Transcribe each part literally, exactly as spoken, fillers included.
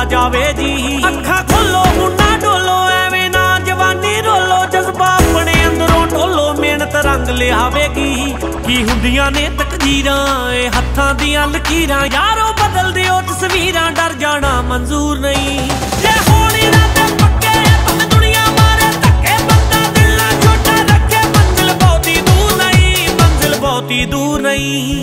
जावे जी। अखा खोलो मुन्ना डोलो एवें ना जवानी रोलो, जज्बा अपने अंदरों ढोलो मेहनत रंग लियावेगी। की हुंदियां ने तकदीरां ए हत्थां दियां लकीरां, यारो बदल दिओ तस्वीरां डर जाना मंजूर नहीं। जे होनी रात पक्के भावें दुनिया मारे धक्के, बंदा दिल ना छोटा रखे, मंजिल बहुती दूर नहीं, मंजिल बहुती दूर नहीं।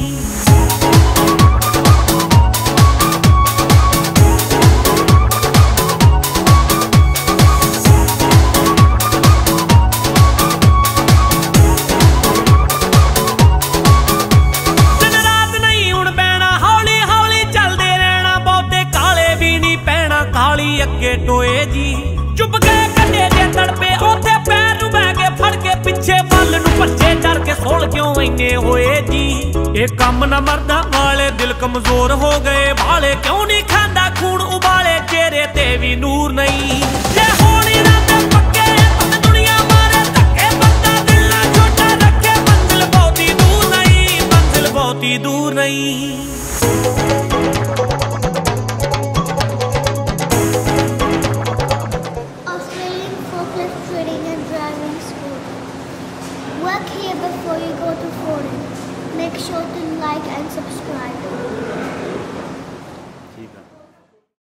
अगे टोए जी चुप गए कटे दे तड़पे, ओथे पैर नू बह के फड़ के पिछे बल नू भज्जे, डर के सोल क्यों इन्ने होए जी। ये कम न मरदा वाले दिल कमजोर हो गए भाले, क्यों नहीं खांदा खून उबाले, चेहरे ते भी नूर नहीं।